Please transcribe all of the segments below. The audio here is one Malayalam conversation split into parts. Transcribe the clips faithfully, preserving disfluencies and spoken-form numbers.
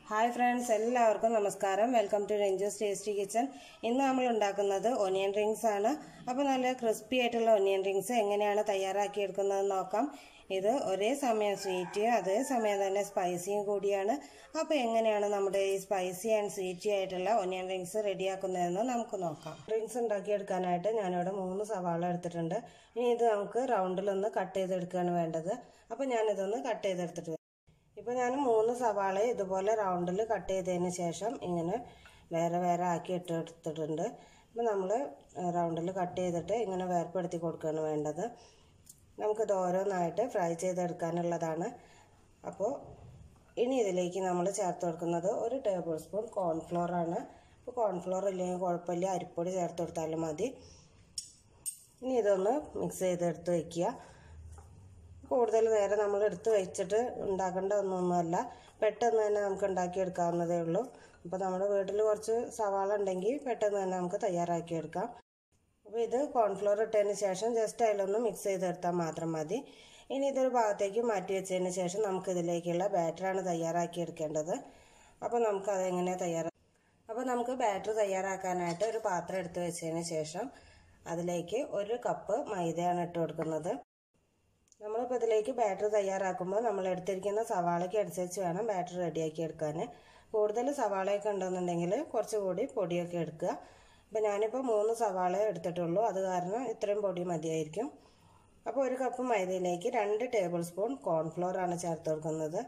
ഹായ് ഫ്രണ്ട്സ്, എല്ലാവർക്കും നമസ്കാരം. Welcome to Ranju's tasty kitchen. ഇന്ന് നമ്മൾ ഉണ്ടാക്കുന്നത് ഒനിയൻ റിങ്സ് ആണ്. അപ്പോൾ നല്ല ക്രിസ്പി ആയിട്ടുള്ള ഒനിയൻ റിങ്സ് എങ്ങനെയാണ് തയ്യാറാക്കിയെടുക്കുന്നതെന്ന് നോക്കാം. ഇത് ഒരേ സമയം സ്വീറ്റ് അതേ സമയം തന്നെ സ്പൈസിയും കൂടിയാണ്. അപ്പോൾ എങ്ങനെയാണ് നമ്മുടെ ഈ സ്പൈസി ആൻഡ് സ്വീറ്റി ആയിട്ടുള്ള ഒനിയൻ റിങ്സ് റെഡിയാക്കുന്നതെന്ന് നമുക്ക് നോക്കാം. റിങ്സ് ഉണ്ടാക്കിയെടുക്കാനായിട്ട് ഞാനിവിടെ മൂന്ന് സവാള എടുത്തിട്ടുണ്ട്. ഇനി ഇത് നമുക്ക് റൗണ്ടിലൊന്ന് കട്ട് ചെയ്തെടുക്കുകയാണ് വേണ്ടത്. അപ്പോൾ ഞാനിതൊന്ന് കട്ട് ചെയ്തെടുത്തിട്ട് ഇപ്പോൾ ഞാൻ മൂന്ന് സവാള ഇതുപോലെ റൗണ്ടിൽ കട്ട് ചെയ്തതിന് ശേഷം ഇങ്ങനെ വേറെ വേറെ ആക്കി ഇട്ടെടുത്തിട്ടുണ്ട്. അപ്പോൾ നമ്മൾ റൗണ്ടിൽ കട്ട് ചെയ്തിട്ട് ഇങ്ങനെ വേർപ്പെടുത്തി കൊടുക്കുകയാണ് വേണ്ടത്. നമുക്കിത് ഓരോന്നായിട്ട് ഫ്രൈ ചെയ്തെടുക്കാനുള്ളതാണ്. അപ്പോൾ ഇനി ഇതിലേക്ക് നമ്മൾ ചേർത്ത് കൊടുക്കുന്നത് ഒരു ടേബിൾ സ്പൂൺ കോൺഫ്ലോർ ആണ്. അപ്പോൾ കോൺഫ്ലോർ ഇല്ലെങ്കിൽ കുഴപ്പമില്ല, അരിപ്പൊടി ചേർത്ത് കൊടുത്താലും മതി. ഇനി ഇതൊന്ന് മിക്സ് ചെയ്തെടുത്ത് വയ്ക്കുക. കൂടുതൽ നേരം നമ്മൾ എടുത്ത് വെച്ചിട്ട് ഉണ്ടാക്കേണ്ട ഒന്നൊന്നുമല്ല, പെട്ടെന്ന് തന്നെ നമുക്ക് ഉണ്ടാക്കിയെടുക്കാവുന്നതേ ഉള്ളൂ. അപ്പോൾ നമ്മുടെ വീട്ടിൽ കുറച്ച് സവാള ഉണ്ടെങ്കിൽ പെട്ടെന്ന് തന്നെ നമുക്ക് തയ്യാറാക്കിയെടുക്കാം. അപ്പോൾ ഇത് കോൺഫ്ലോർ ഇട്ടതിന് ശേഷം ജസ്റ്റ് അതിലൊന്ന് മിക്സ് ചെയ്തെടുത്താൽ മാത്രം മതി. ഇനി ഇതൊരു ഭാഗത്തേക്ക് മാറ്റി വെച്ചതിന് ശേഷം നമുക്കിതിലേക്കുള്ള ബാറ്ററാണ് തയ്യാറാക്കിയെടുക്കേണ്ടത്. അപ്പോൾ നമുക്കതെങ്ങനെ തയ്യാറാ അപ്പോൾ നമുക്ക് ബാറ്റർ തയ്യാറാക്കാനായിട്ട് ഒരു പാത്രം എടുത്ത് വെച്ചതിന് ശേഷം അതിലേക്ക് ഒരു കപ്പ് മൈദയാണ് ഇട്ട് കൊടുക്കുന്നത്. നമ്മളിപ്പോൾ ഇതിലേക്ക് ബാറ്റർ തയ്യാറാക്കുമ്പോൾ നമ്മൾ എടുത്തിരിക്കുന്ന സവാളയ്ക്ക് അനുസരിച്ച് വേണം ബാറ്റർ റെഡിയാക്കി എടുക്കാൻ. കൂടുതൽ സവാളയൊക്കെ ഉണ്ടെന്നുണ്ടെങ്കിൽ കുറച്ചുകൂടി പൊടിയൊക്കെ എടുക്കുക. ഇപ്പോൾ ഞാനിപ്പോൾ മൂന്ന് സവാള എടുത്തിട്ടുള്ളൂ, അത് കാരണം ഇത്രയും പൊടി മതിയായിരിക്കും. അപ്പോൾ ഒരു കപ്പ് മൈദയിലേക്ക് രണ്ട് ടേബിൾ സ്പൂൺ കോൺഫ്ലോർ ആണ് ചേർത്ത് കൊടുക്കുന്നത്.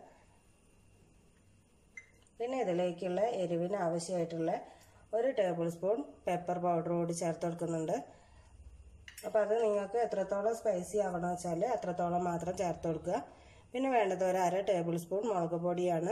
പിന്നെ ഇതിലേക്കുള്ള എരിവിന് ആവശ്യമായിട്ടുള്ള ഒരു ടേബിൾ സ്പൂൺ പെപ്പർ പൗഡർ കൂടി ചേർത്ത് കൊടുക്കുന്നുണ്ട്. അപ്പോൾ അത് നിങ്ങൾക്ക് എത്രത്തോളം സ്പൈസി ആവണമെന്ന് വെച്ചാൽ അത്രത്തോളം മാത്രം ചേർത്ത് കൊടുക്കുക. പിന്നെ വേണ്ടത് ഒരു അര ടേബിൾ സ്പൂൺ മുളക് പൊടിയാണ്.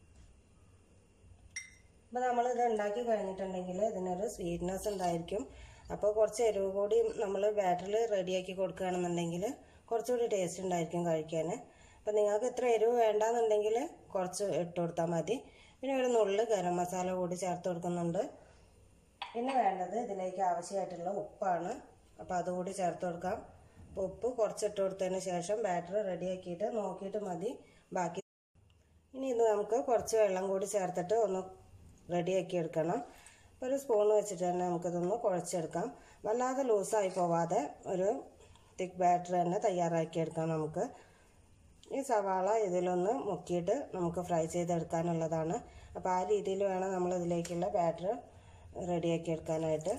അപ്പോൾ നമ്മളിത് ഉണ്ടാക്കി കഴിഞ്ഞിട്ടുണ്ടെങ്കിൽ ഇതിനൊരു സ്വീറ്റ്നെസ് ഉണ്ടായിരിക്കും. അപ്പോൾ കുറച്ച് എരിവ് കൂടി നമ്മൾ ബാറ്ററിൽ റെഡിയാക്കി കൊടുക്കുകയാണെന്നുണ്ടെങ്കിൽ കുറച്ചുകൂടി ടേസ്റ്റ് ഉണ്ടായിരിക്കും കഴിക്കാൻ. അപ്പോൾ നിങ്ങൾക്ക് ഇത്ര എരിവ് വേണ്ടാന്നുണ്ടെങ്കിൽ കുറച്ച് ഇട്ട് കൊടുത്താൽ മതി. പിന്നെ ഒരു നുള്ള് ഗരം മസാല കൂടി ചേർത്ത് കൊടുക്കുന്നുണ്ട്. പിന്നെ വേണ്ടത് ഇതിലേക്ക് ആവശ്യമായിട്ടുള്ള ഉപ്പാണ്. അപ്പോൾ അതുകൂടി ചേർത്ത് കൊടുക്കാം. അപ്പോൾ ഉപ്പ് കുറച്ചിട്ട് കൊടുത്തതിന് ശേഷം ബാറ്റർ റെഡിയാക്കിയിട്ട് നോക്കിയിട്ട് മതി ബാക്കി. ഇനി ഇത് നമുക്ക് കുറച്ച് വെള്ളം കൂടി ചേർത്തിട്ട് ഒന്ന് റെഡിയാക്കി എടുക്കണം. അപ്പോൾ ഒരു സ്പൂൺ വെച്ചിട്ട് തന്നെ നമുക്കിതൊന്ന് കുഴച്ചെടുക്കാം. വല്ലാതെ ലൂസായി പോവാതെ ഒരു തിക്ക് ബാറ്റർ തന്നെ തയ്യാറാക്കിയെടുക്കാം നമുക്ക്. ഈ സവാള ഇതിലൊന്ന് മുക്കിയിട്ട് നമുക്ക് ഫ്രൈ ചെയ്തെടുക്കാനുള്ളതാണ്. അപ്പോൾ ആ രീതിയിൽ വേണം നമ്മൾ ഇതിലേക്കുള്ള ബാറ്റർ റെഡിയാക്കി എടുക്കാനായിട്ട്.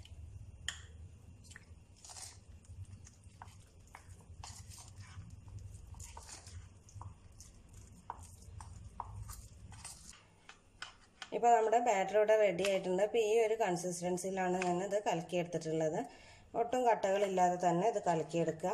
ഇപ്പോൾ നമ്മുടെ ബാറ്റർ ഇവിടെ റെഡി ആയിട്ടുണ്ട്. അപ്പോൾ ഈ ഒരു കൺസിസ്റ്റൻസിയിലാണ് ഞാൻ ഇത് കലക്കിയെടുത്തിട്ടുള്ളത്. ഒട്ടും കട്ടകളില്ലാതെ തന്നെ ഇത് കലക്കിയെടുക്കുക.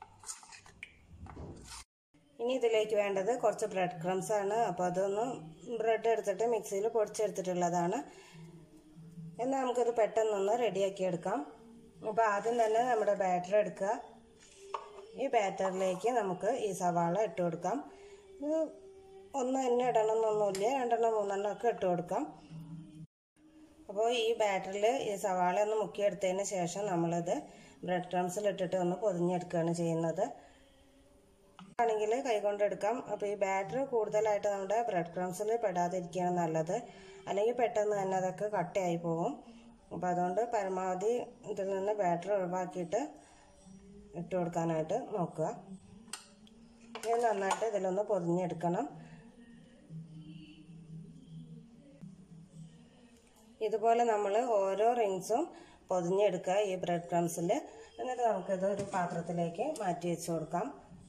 ഇനി ഇതിലേക്ക് വേണ്ടത് കുറച്ച് ബ്രെഡ് ക്രംസ് ആണ്. അപ്പോൾ അതൊന്ന് ബ്രെഡ് എടുത്തിട്ട് മിക്സിയിൽ പൊടിച്ചെടുത്തിട്ടുള്ളതാണ്. എന്നാൽ നമുക്കിത് പെട്ടെന്നൊന്ന് റെഡിയാക്കി എടുക്കാം. അപ്പോൾ ആദ്യം തന്നെ നമ്മുടെ ബാറ്റർ എടുക്കുക. ഈ ബാറ്ററിലേക്ക് നമുക്ക് ഈ സവാള ഇട്ട് കൊടുക്കാം. ഒന്ന് തന്നെ ഇടണം എന്നൊന്നുമില്ല, രണ്ടെണ്ണം മൂന്നെണ്ണം ഒക്കെ ഇട്ട് കൊടുക്കാം. അപ്പോൾ ഈ ബാറ്ററിൽ ഈ സവാള ഒന്ന് മുക്കിയെടുത്തതിന് ശേഷം നമ്മളിത് ബ്രെഡ് ക്രംസിൽ ഇട്ടിട്ട് ഒന്ന് പൊതിഞ്ഞെടുക്കുകയാണ് ചെയ്യുന്നത്. ആണെങ്കിൽ കൈകൊണ്ട് എടുക്കാം. അപ്പോൾ ഈ ബാറ്റർ കൂടുതലായിട്ട് നമ്മുടെ ബ്രെഡ് ക്രംസിൽ പെടാതിരിക്കുകയാണ് നല്ലത്, അല്ലെങ്കിൽ പെട്ടെന്ന് തന്നെ അതൊക്കെ കട്ടയായി പോകും. അപ്പോൾ അതുകൊണ്ട് പരമാവധി ഇതിൽ നിന്ന് ബാറ്റർ ഒഴിവാക്കിയിട്ട് ഇട്ട് കൊടുക്കാനായിട്ട് നോക്കുക. ഇത് നന്നായിട്ട് ഇതിലൊന്ന് പൊതിഞ്ഞെടുക്കണം. ഇതുപോലെ നമ്മൾ ഓരോ റിങ്സും പൊതിഞ്ഞെടുക്കുക ഈ ബ്രെഡ് ക്രംസിൽ. എന്നിട്ട് നമുക്കിത് ഒരു പാത്രത്തിലേക്ക് മാറ്റി വെച്ച് കൊടുക്കാം.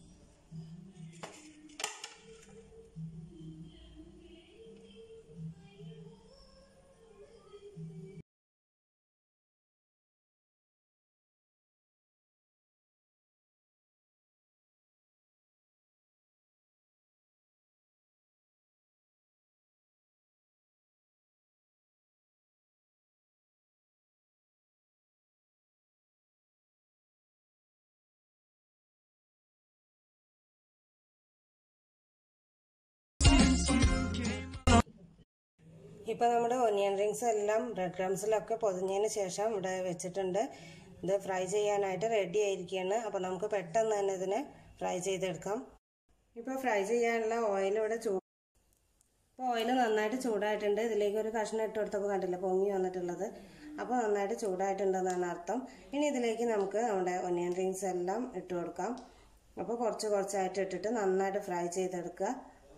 ഇപ്പോൾ നമ്മുടെ ഒനിയൻ റിങ്സ് എല്ലാം ബ്രെഡ് ക്രംസിലൊക്കെ പൊതിഞ്ഞതിന് ശേഷം ഇവിടെ വെച്ചിട്ടുണ്ട്. ഇത് ഫ്രൈ ചെയ്യാനായിട്ട് റെഡി ആയിരിക്കുകയാണ്. അപ്പോൾ നമുക്ക് പെട്ടെന്ന് തന്നെ ഇതിനെ ഫ്രൈ ചെയ്തെടുക്കാം. ഇപ്പോൾ ഫ്രൈ ചെയ്യാനുള്ള ഓയിൽ ഇവിടെ ചൂ അപ്പോൾ ഓയിൽ നന്നായിട്ട് ചൂടായിട്ടുണ്ട്. ഇതിലേക്ക് ഒരു കഷ്ണം ഇട്ട് കൊടുത്തപ്പോൾ കണ്ടില്ല പൊങ്ങി വന്നിട്ടുള്ളത്. അപ്പോൾ നന്നായിട്ട് ചൂടായിട്ടുണ്ടെന്നാണ് അർത്ഥം. ഇനി ഇതിലേക്ക് നമുക്ക് നമ്മുടെ ഒനിയൻ റിങ്സ് എല്ലാം ഇട്ട് കൊടുക്കാം. അപ്പോൾ കുറച്ച് കുറച്ചായിട്ട് ഇട്ടിട്ട് നന്നായിട്ട് ഫ്രൈ ചെയ്തെടുക്കുക.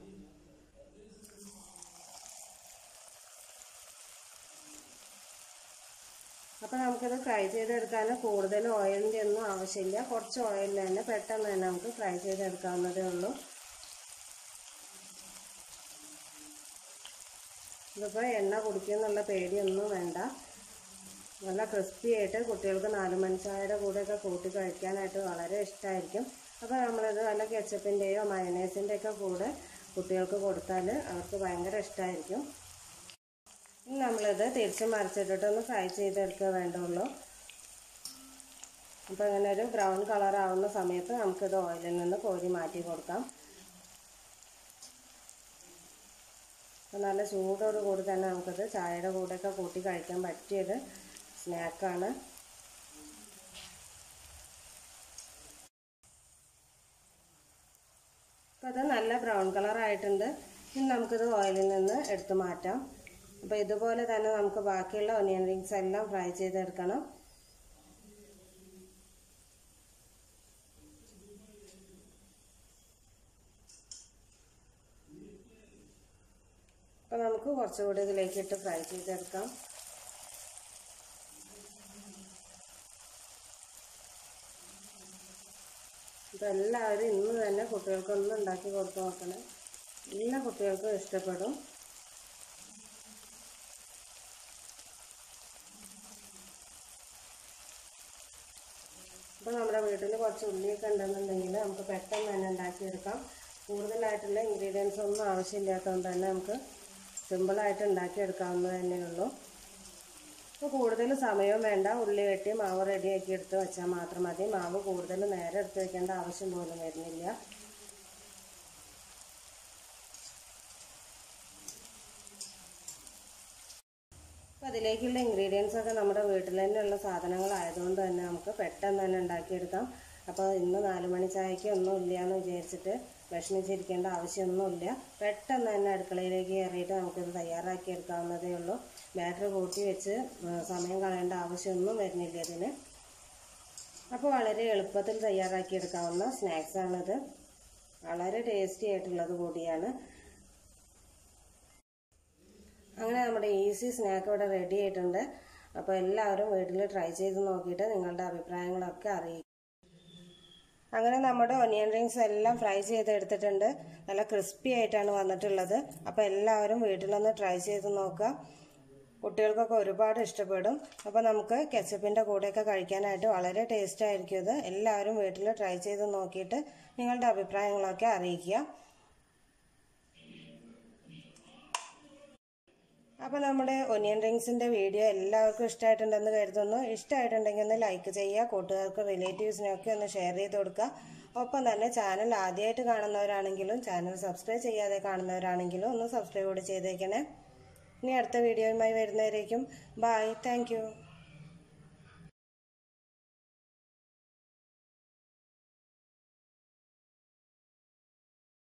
അപ്പോൾ നമുക്കിത് ഫ്രൈ ചെയ്തെടുക്കാൻ കൂടുതൽ ഓയിലിൻ്റെ ഒന്നും ആവശ്യമില്ല. കുറച്ച് ഓയിലിൽ തന്നെ പെട്ടെന്ന് തന്നെ നമുക്ക് ഫ്രൈ ചെയ്തെടുക്കാവുന്നതേ ഉള്ളൂ. ഇതിപ്പോൾ എണ്ണ കുടിക്കുന്നുള്ള പേടിയൊന്നും വേണ്ട. നല്ല ക്രിസ്പി ആയിട്ട് കുട്ടികൾക്ക് നാലുമണിച്ചായയുടെ കൂടെയൊക്കെ കൂട്ടി കഴിക്കാനായിട്ട് വളരെ ഇഷ്ടമായിരിക്കും. അപ്പോൾ നമ്മളിത് വല്ല കെച്ചപ്പിൻ്റെയോ മയണൈസിൻ്റെയൊക്കെ കൂടെ കുട്ടികൾക്ക് കൊടുത്താൽ അവർക്ക് ഭയങ്കര ഇഷ്ടമായിരിക്കും. ഇനി നമ്മളിത് തിരിച്ച് മറിച്ചിട്ടിട്ടൊന്ന് ഫ്രൈ ചെയ്തെടുക്കുക വേണ്ടുള്ളൂ. അപ്പോൾ ഇങ്ങനെ ഒരു ബ്രൗൺ കളർ ആവുന്ന സമയത്ത് നമുക്കിത് ഓയിലിൽ നിന്ന് കോരി മാറ്റി കൊടുക്കാം. അപ്പോൾ നല്ല ചൂടോട് കൂടി തന്നെ നമുക്കിത് ചായയുടെ കൂടെയൊക്കെ കൂട്ടി കഴിക്കാൻ പറ്റിയൊരു സ്നാക്കാണ്. അപ്പോൾ അത് നല്ല ബ്രൗൺ കളർ ആയിട്ടുണ്ട്. ഇനി നമുക്കിത് ഓയിലിൽ നിന്ന് എടുത്ത് മാറ്റാം. അപ്പോൾ ഇതുപോലെ തന്നെ നമുക്ക് ബാക്കിയുള്ള ഒനിയൻ റിങ്സ് എല്ലാം ഫ്രൈ ചെയ്തെടുക്കണം. അപ്പോൾ നമുക്ക് കുറച്ചുകൂടി ഇതിലേക്ക് ഇട്ട് ഫ്രൈ ചെയ്തെടുക്കാം. അപ്പോൾ എല്ലാവരും ഇന്ന് തന്നെ കുട്ടികൾക്കൊന്നും ഉണ്ടാക്കി കൊടുത്ത് നോക്കണം. എല്ലാ കുട്ടികൾക്കും ഇഷ്ടപ്പെടും. അപ്പോൾ നമ്മുടെ വീട്ടിൽ കുറച്ച് ഉള്ളിയൊക്കെ ഉണ്ടെന്നുണ്ടെങ്കിൽ നമുക്ക് പെട്ടെന്ന് തന്നെ ഉണ്ടാക്കിയെടുക്കാം. കൂടുതലായിട്ടുള്ള ഇൻഗ്രീഡിയൻസ് ഒന്നും ആവശ്യമില്ലാത്തതുകൊണ്ട് തന്നെ നമുക്ക് സിമ്പിളായിട്ട് ഉണ്ടാക്കിയെടുക്കാവുന്നത് തന്നെയുള്ളൂ. അപ്പോൾ കൂടുതൽ സമയവും വേണ്ട. ഉള്ളി വെട്ടി മാവ് റെഡിയാക്കി എടുത്ത് വെച്ചാൽ മാത്രം മതി. മാവ് കൂടുതൽ നേരെ എടുത്ത് വയ്ക്കേണ്ട ആവശ്യം പോലും വരുന്നില്ല. അപ്പോൾ അതിലേക്കുള്ള ഇൻഗ്രീഡിയൻസ് ഒക്കെ നമ്മുടെ വീട്ടിൽ തന്നെയുള്ള സാധനങ്ങളായതുകൊണ്ട് തന്നെ നമുക്ക് പെട്ടെന്ന് തന്നെ ഉണ്ടാക്കിയെടുക്കാം. അപ്പോൾ ഇന്ന് നാല് മണി ചായക്ക് ഒന്നും ഇല്ല എന്ന് വിചാരിച്ചിട്ട് വിഷമിച്ചിരിക്കേണ്ട ആവശ്യമൊന്നുമില്ല. പെട്ടെന്ന് തന്നെ അടുക്കളയിലേക്ക് കയറിയിട്ട് നമുക്കിത് തയ്യാറാക്കി എടുക്കാവുന്നതേ ഉള്ളൂ. ബാറ്ററി കൂട്ടി വെച്ച് സമയം കളയേണ്ട ആവശ്യമൊന്നും വരുന്നില്ല ഇതിന്. അപ്പോൾ വളരെ എളുപ്പത്തിൽ തയ്യാറാക്കി എടുക്കാവുന്ന സ്നാക്സാണിത്. വളരെ ടേസ്റ്റി ആയിട്ടുള്ളത് കൂടിയാണ്. അങ്ങനെ നമ്മുടെ ഈസി സ്നാക്ക് ഇവിടെ റെഡി ആയിട്ടുണ്ട്. അപ്പോൾ എല്ലാവരും വീട്ടിൽ ട്രൈ ചെയ്ത് നോക്കിയിട്ട് നിങ്ങളുടെ അഭിപ്രായങ്ങളൊക്കെ അറിയിക്കും. അങ്ങനെ നമ്മുടെ ഒനിയൻ റിങ്സ് എല്ലാം ഫ്രൈ ചെയ്തെടുത്തിട്ടുണ്ട്. നല്ല ക്രിസ്പി ആയിട്ടാണ് വന്നിട്ടുള്ളത്. അപ്പോൾ എല്ലാവരും വീട്ടിലൊന്ന് ട്രൈ ചെയ്ത് നോക്കുക. കുട്ടികൾക്കൊക്കെ ഒരുപാട് ഇഷ്ടപ്പെടും. അപ്പോൾ നമുക്ക് കെച്ചപ്പിൻ്റെ കൂടെയൊക്കെ കഴിക്കാനായിട്ട് വളരെ ടേസ്റ്റ് ആയിരിക്കും ഇത്. എല്ലാവരും വീട്ടിൽ ട്രൈ ചെയ്ത് നോക്കിയിട്ട് നിങ്ങളുടെ അഭിപ്രായങ്ങളൊക്കെ അറിയിക്കുക. അപ്പോൾ നമ്മുടെ ഒനിയൻ റിങ്സിൻ്റെ വീഡിയോ എല്ലാവർക്കും ഇഷ്ടമായിട്ടുണ്ടെന്ന് കരുതുന്നു. ഇഷ്ടമായിട്ടുണ്ടെങ്കിൽ ഒന്ന് ലൈക്ക് ചെയ്യുക. കൂട്ടുകാർക്ക് റിലേറ്റീവ്സിനൊക്കെ ഒന്ന് ഷെയർ ചെയ്ത് കൊടുക്കുക. ഒപ്പം തന്നെ ചാനൽ ആദ്യമായിട്ട് കാണുന്നവരാണെങ്കിലും ചാനൽ സബ്സ്ക്രൈബ് ചെയ്യാതെ കാണുന്നവരാണെങ്കിലും ഒന്ന് സബ്സ്ക്രൈബ് കൂടി ചെയ്തേക്കണേ. ഇനി അടുത്ത വീഡിയോയുമായി വരുന്നവരേക്കും ബൈ. Thank you.